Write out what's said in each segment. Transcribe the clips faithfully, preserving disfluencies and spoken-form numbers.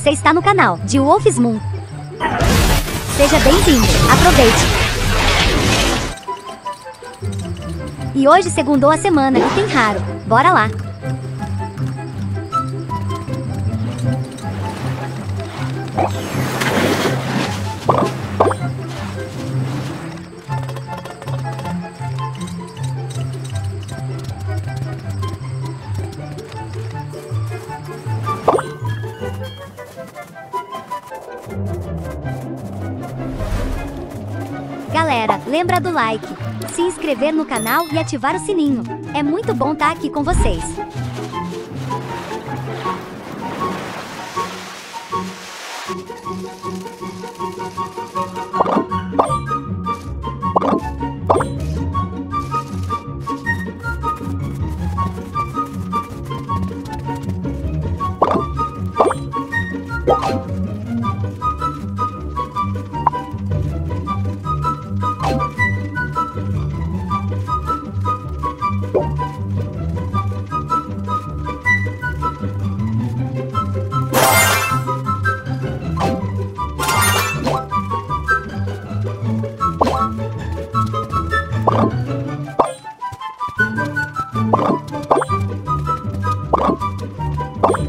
Você está no canal de Wolf's Moon. Seja bem-vindo, aproveite! E hoje segundou a semana e tem raro, bora lá! Galera, lembra do like, se inscrever no canal e ativar o sininho. É muito bom estar aqui com vocês.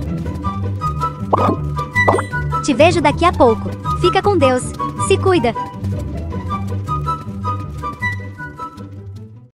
Te vejo daqui a pouco. Fica com Deus. Se cuida.